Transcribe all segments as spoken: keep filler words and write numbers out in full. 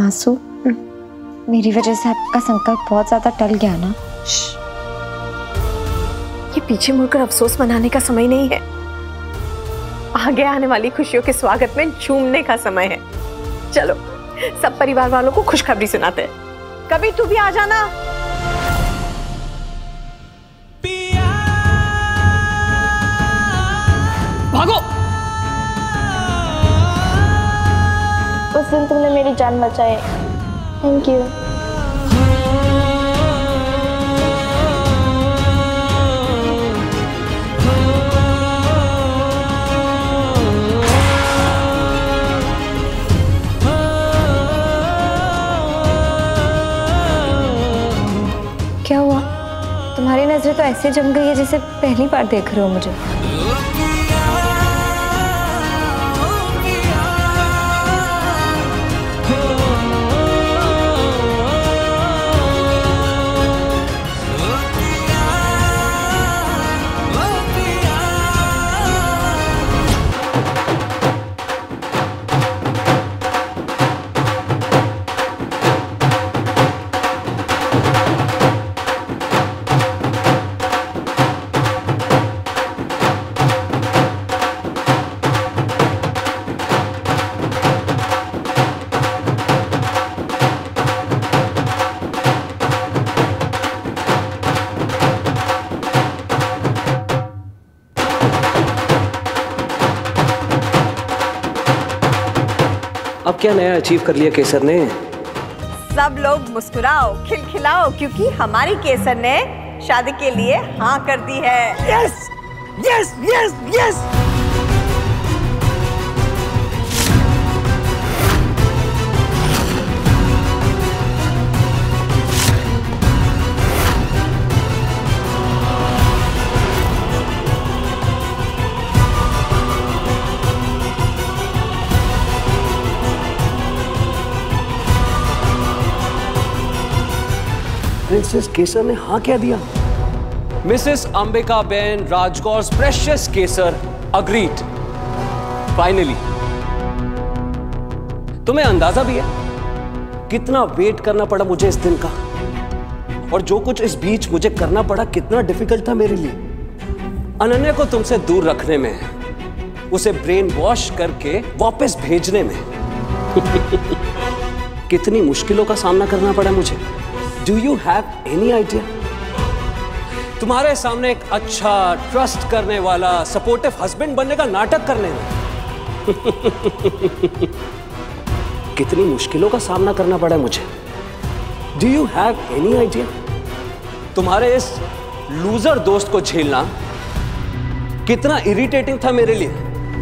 आंसू, मेरी वजह से आपका संकल्प बहुत ज्यादा टल गया ना। ये पीछे मुड़कर अफसोस मनाने का समय नहीं है, आगे आने वाली खुशियों के स्वागत में झूमने का समय है। चलो सब परिवार वालों को खुशखबरी सुनाते हैं। कभी तू भी आ जाना। भागो। उस दिन तुमने मेरी जान बचाई, थैंक यू। क्या हुआ? तुम्हारी नजरें तो ऐसे जम गई है जैसे पहली बार देख रहे हो मुझे। अब क्या नया अचीव कर लिया केसर ने? सब लोग मुस्कुराओ, खिलखिलाओ, क्योंकि हमारी केसर ने शादी के लिए हाँ कर दी है। Yes yes yes yes. Princess Kesar ने हाँ क्या दिया? Mrs Ambika Ben Rajkaur's precious Kesar agreed finally. तुम्हें अंदाजा भी है कितना वेट करना पड़ा मुझे इस दिन का, और जो कुछ इस बीच मुझे करना पड़ा कितना डिफिकल्ट था मेरे लिए। अनन्या को तुमसे दूर रखने में, उसे ब्रेन वॉश करके वापस भेजने में कितनी मुश्किलों का सामना करना पड़ा मुझे। Do you have any idea? तुम्हारे सामने एक अच्छा ट्रस्ट करने वाला सपोर्टिव हस्बैंड बनने का नाटक करने में कितनी मुश्किलों का सामना करना पड़ा मुझे। Do you have any idea? तुम्हारे इस लूजर दोस्त को झेलना कितना इरिटेटिंग था मेरे लिए।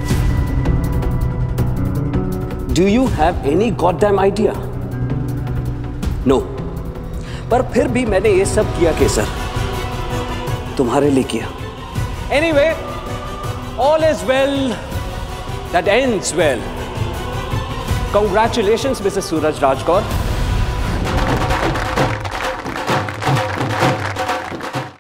Do you have any goddamn idea? No. पर फिर भी मैंने ये सब किया केसर, तुम्हारे लिए किया। Anyway, all is well that ends well. Congratulations, Missus Suraj Rajkaur.